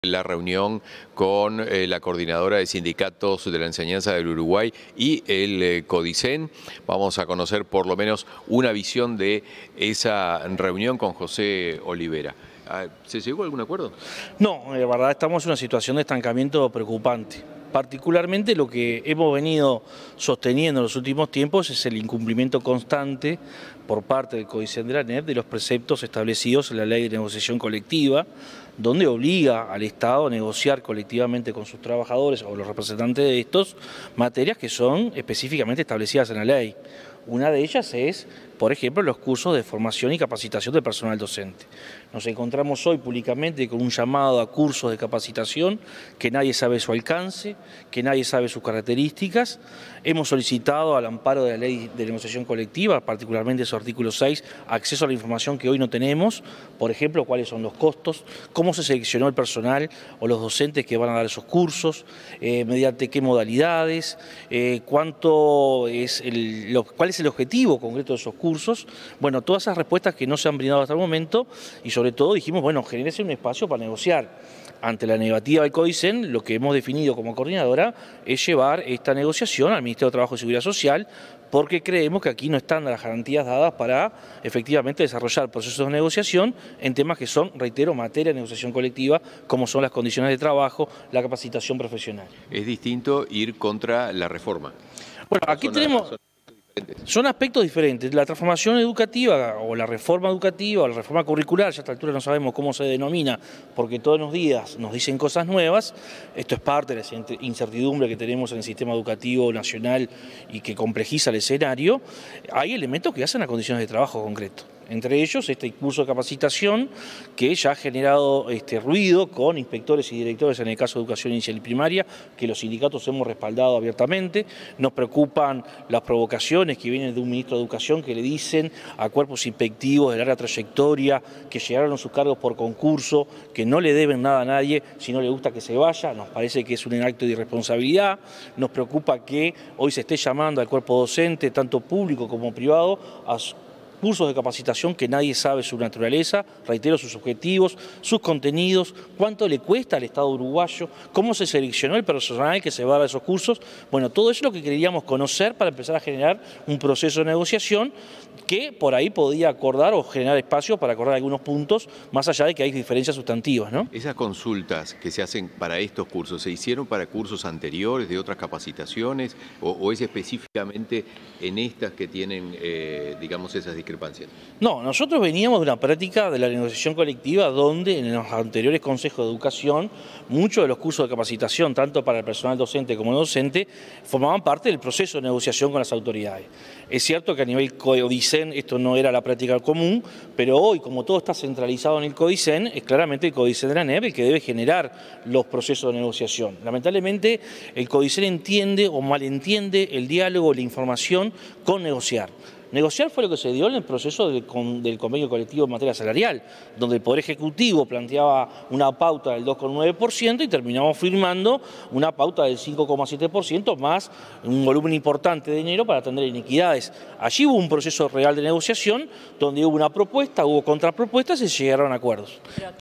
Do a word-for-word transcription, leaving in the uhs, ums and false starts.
La reunión con eh, la coordinadora de sindicatos de la enseñanza del Uruguay y el eh, CODICEN. Vamos a conocer por lo menos una visión de esa reunión con José Olivera. ¿Se llegó a algún acuerdo? No, la verdad estamos en una situación de estancamiento preocupante. Particularmente lo que hemos venido sosteniendo en los últimos tiempos es el incumplimiento constante por parte del CODICEN de la ANEP de los preceptos establecidos en la Ley de Negociación Colectiva, donde obliga al Estado a negociar colectivamente con sus trabajadores o los representantes de estos materias que son específicamente establecidas en la ley. Una de ellas es, por ejemplo, los cursos de formación y capacitación del personal docente. Nos encontramos hoy públicamente con un llamado a cursos de capacitación que nadie sabe su alcance, que nadie sabe sus características. Hemos solicitado al amparo de la Ley de Negociación Colectiva, particularmente su artículo seis, acceso a la información que hoy no tenemos, por ejemplo, cuáles son los costos, cómo se seleccionó el personal o los docentes que van a dar esos cursos, eh, mediante qué modalidades, eh, cuánto es el, lo, cuál es el objetivo concreto de esos cursos. Bueno, todas esas respuestas que no se han brindado hasta el momento y sobre todo dijimos, bueno, genérese un espacio para negociar. Ante la negativa del CODICEN, lo que hemos definido como coordinadora es llevar esta negociación al Ministerio de Trabajo y Seguridad Social, porque creemos que aquí no están las garantías dadas para efectivamente desarrollar procesos de negociación en temas que son, reitero, materia de negociación colectiva, como son las condiciones de trabajo, la capacitación profesional. Es distinto ir contra la reforma. Bueno, aquí tenemos... Son aspectos diferentes. La transformación educativa o la reforma educativa o la reforma curricular, ya a esta altura no sabemos cómo se denomina, porque todos los días nos dicen cosas nuevas. Esto es parte de la incertidumbre que tenemos en el sistema educativo nacional y que complejiza el escenario. Hay elementos que hacen a condiciones de trabajo concreto. Entre ellos, este curso de capacitación que ya ha generado este ruido con inspectores y directores en el caso de educación inicial y primaria, que los sindicatos hemos respaldado abiertamente. Nos preocupan las provocaciones que vienen de un ministro de Educación que le dicen a cuerpos inspectivos de larga trayectoria que llegaron a sus cargos por concurso, que no le deben nada a nadie, si no le gusta que se vaya. Nos parece que es un acto de irresponsabilidad. Nos preocupa que hoy se esté llamando al cuerpo docente, tanto público como privado, a cursos de capacitación que nadie sabe su naturaleza, reitero, sus objetivos, sus contenidos, cuánto le cuesta al Estado uruguayo, cómo se seleccionó el personal que se va a dar esos cursos. Bueno, todo eso es lo que queríamos conocer para empezar a generar un proceso de negociación que por ahí podía acordar o generar espacio para acordar algunos puntos, más allá de que hay diferencias sustantivas, ¿no? Esas consultas que se hacen para estos cursos, ¿se hicieron para cursos anteriores, de otras capacitaciones, o, o es específicamente en estas que tienen, eh, digamos, esas discrepancias? No, nosotros veníamos de una práctica de la negociación colectiva donde en los anteriores consejos de educación muchos de los cursos de capacitación, tanto para el personal docente como no docente, formaban parte del proceso de negociación con las autoridades. Es cierto que a nivel CODICEN esto no era la práctica común, pero hoy, como todo está centralizado en el CODICEN, es claramente el CODICEN de la ANEP el que debe generar los procesos de negociación. Lamentablemente, el CODICEN entiende o malentiende el diálogo, la información con negociar. Negociar fue lo que se dio en el proceso del, del convenio colectivo en materia salarial, donde el Poder Ejecutivo planteaba una pauta del dos coma nueve por ciento y terminamos firmando una pauta del cinco coma siete por ciento más un volumen importante de dinero para atender iniquidades. Allí hubo un proceso real de negociación donde hubo una propuesta, hubo contrapropuestas y se llegaron a acuerdos.